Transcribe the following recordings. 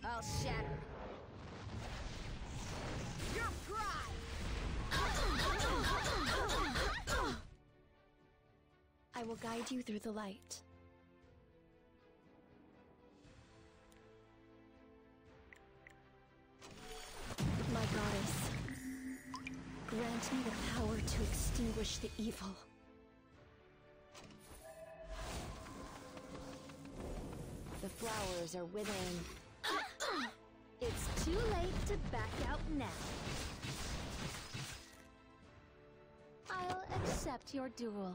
I'll shatter your pride! I will guide you through the light. My goddess, grant me the power to extinguish the evil. The flowers are withering. It's too late to back out now. I'll accept your duel.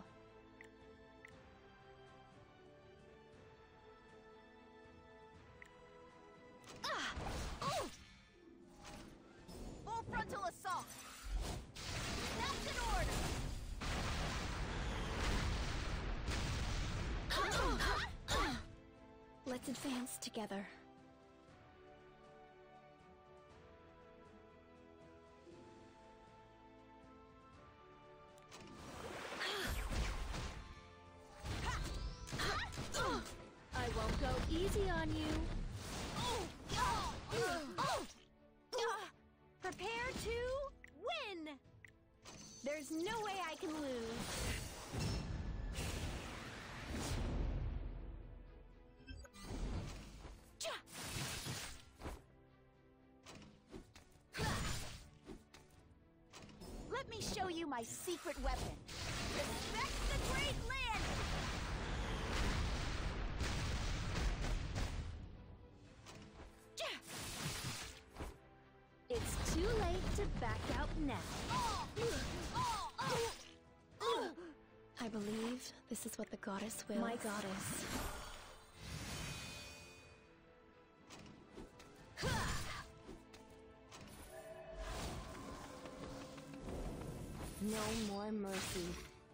Full frontal assault! That's an order! Let's advance together. I won't go easy on you. Prepare to win! There's no way I can lose. Let me show you my secret weapon. Respect the Great Land! It's too late to back out now. I believe this is what the goddess wills. My goddess. No more mercy.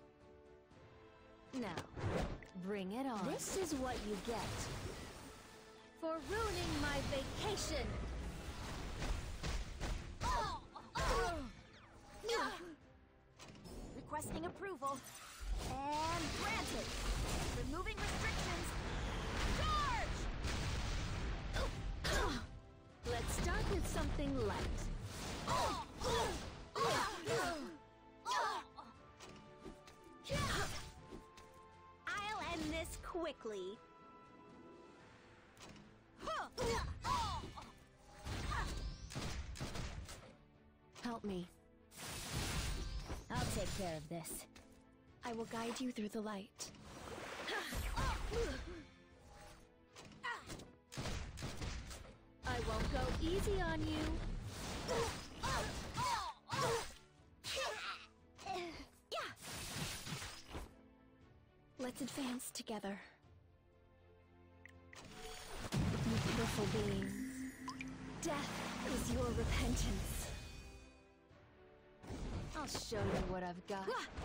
Now, bring it on. This is what you get for ruining my vacation. Requesting approval. And granted. Removing restrictions. Charge! Let's start with something light. I'll end this quickly. Help me. I'll take care of this. I will guide you through the light. I won't go easy on you. Let's advance together. You pitiful beings. Death is your repentance. I'll show you what I've got.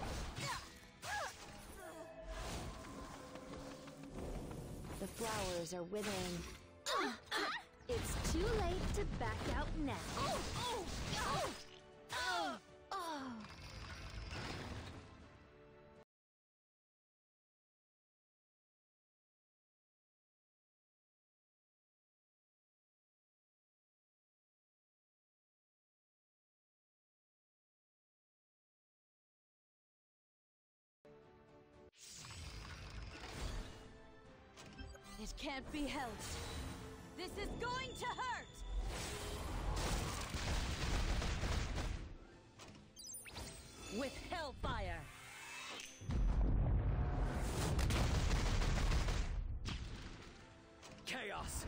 The flowers are withering. It's too late to back out now. It can't be helped. This is going to hurt! With hellfire! Chaos!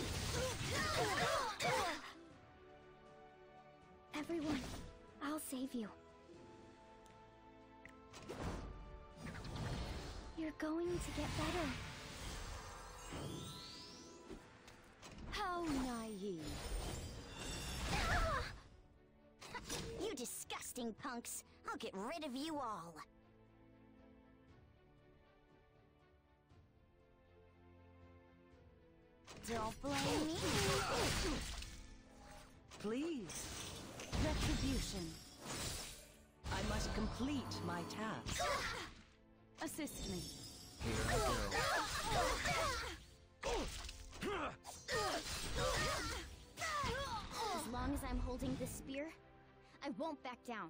Everyone, I'll save you. You're going to get better. How naive. You disgusting punks! I'll get rid of you all! Don't blame me! Please. Retribution. I must complete my task. Assist me. Here I go. I'm holding this spear, I won't back down.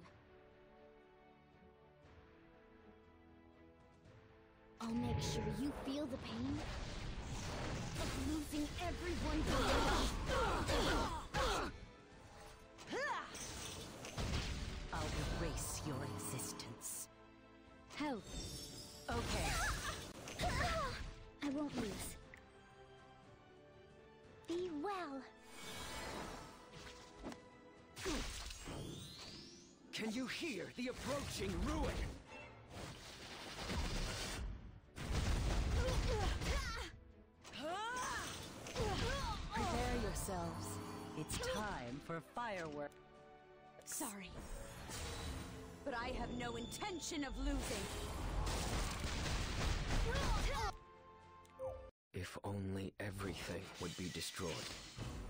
I'll make sure you feel the pain of losing everyone you love. I'll erase your existence. Help. Okay. I won't lose. Be well. Can you hear the approaching ruin? Prepare yourselves. It's time for fireworks. Sorry. But I have no intention of losing. If only everything would be destroyed.